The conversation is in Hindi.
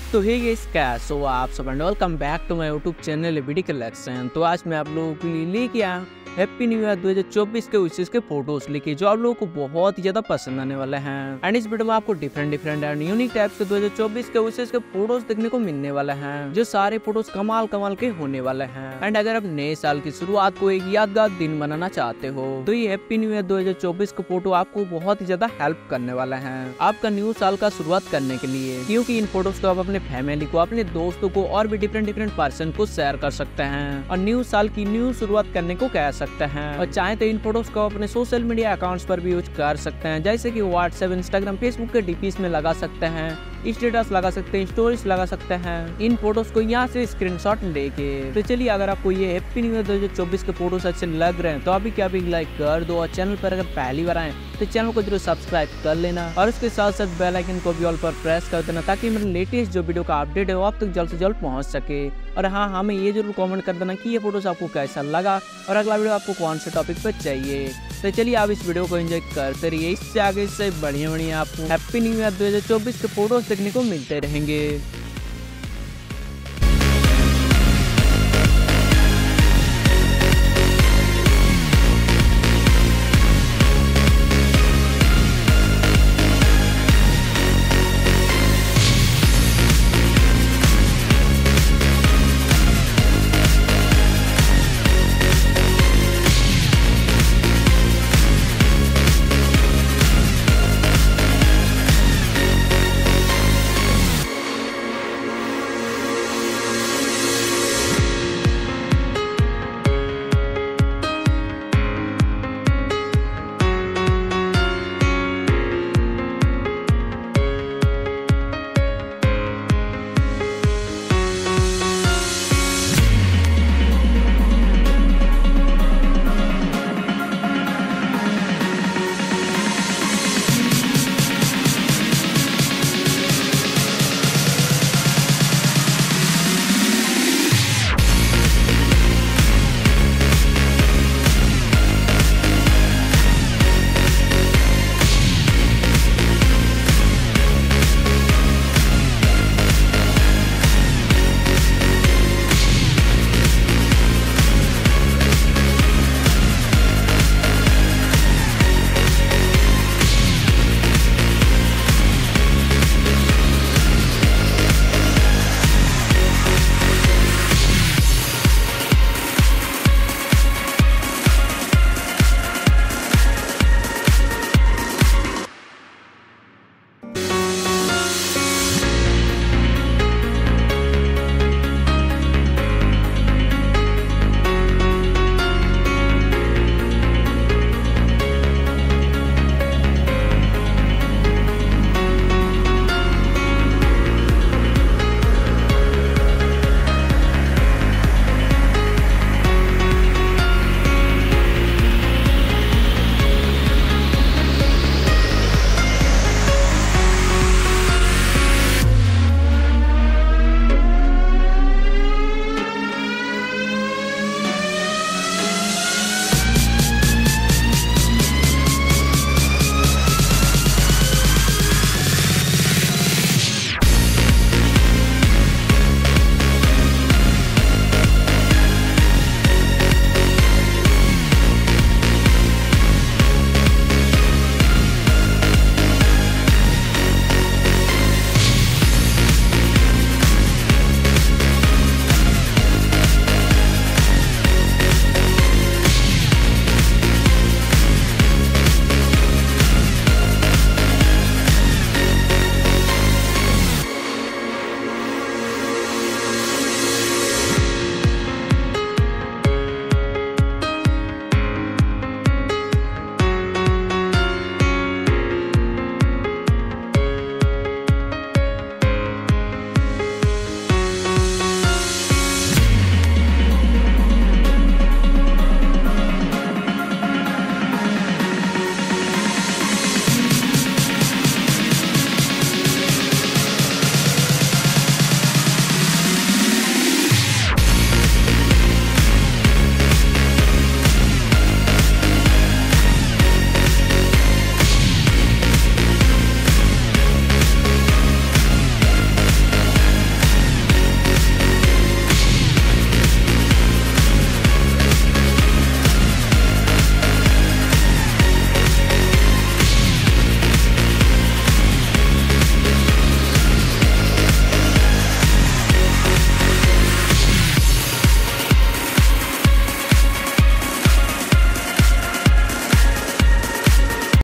तो हे गाइस, कैसे हो आप सब and welcome back to my YouTube channel BD collection. तो आज मैं आप लोगों के लिए लेके आया हैप्पी न्यू ईयर 2024 के विशेष के फोटोज लेके, जो आप लोगों को बहुत ही ज्यादा पसंद आने वाले हैं। एंड इस वीडियो में आपको डिफरेंट एंड यूनिक टाइप के 2024 के विशेष के फोटोज देखने को मिलने वाले हैं, जो सारे फोटोज कमाल के होने वाले हैं। एंड अगर आप नए साल की शुरुआत को एक यादगार दिन बनाना चाहते हो तो ये हैप्पी न्यू ईयर 2024 का फोटो आपको बहुत ही ज्यादा हेल्प करने वाला है आपका न्यू साल का शुरुआत करने के लिए, क्योंकि इन फोटोज को आप अपने फैमिली को, अपने दोस्तों को और भी डिफरेंट पर्सन को शेयर कर सकते हैं और न्यू साल की न्यू शुरुआत करने को कह सकते हैं। और चाहे तो इन फोटोज को अपने सोशल मीडिया अकाउंट्स पर भी यूज कर सकते हैं, जैसे कि व्हाट्सएप, इंस्टाग्राम, फेसबुक के डीपीज में लगा सकते हैं, स्टेटस लगा सकते हैं, स्टोरीज लगा सकते हैं इन फोटोज को यहाँ से स्क्रीनशॉट लेके। तो चलिए, अगर आपको ये हैप्पी न्यू ईयर 2024 के फोटोज अच्छे लग रहे हैं तो अभी क्या भी लाइक कर दो, और चैनल पर अगर पहली बार आए तो चैनल को जरूर सब्सक्राइब कर लेना और उसके साथ साथ बेल आइकन को भी ऑल पर प्रेस कर देना, ताकि मेरे लेटेस्ट जो वीडियो का अपडेट है वो आप तक जल्द से जल्द पहुंच सके। और हाँ, हमें ये जरूर कमेंट कर देना कि ये फोटोज आपको कैसा लगा और अगला वीडियो आपको कौन से टॉपिक पर चाहिए। तो चलिए, आप इस वीडियो को एंजॉय करते रहिए, इससे आगे इससे बढ़िया आपको हैप्पी न्यू ईयर 2024 के फोटोज देखने को मिलते रहेंगे।